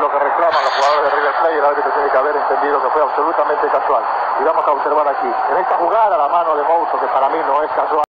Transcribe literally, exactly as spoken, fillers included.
lo que reclaman los jugadores de River Plate, el árbitro tiene que haber entendido que fue absolutamente casual. Y vamos a observar aquí, en esta jugada, la mano de Mouso, que para mí no es casual.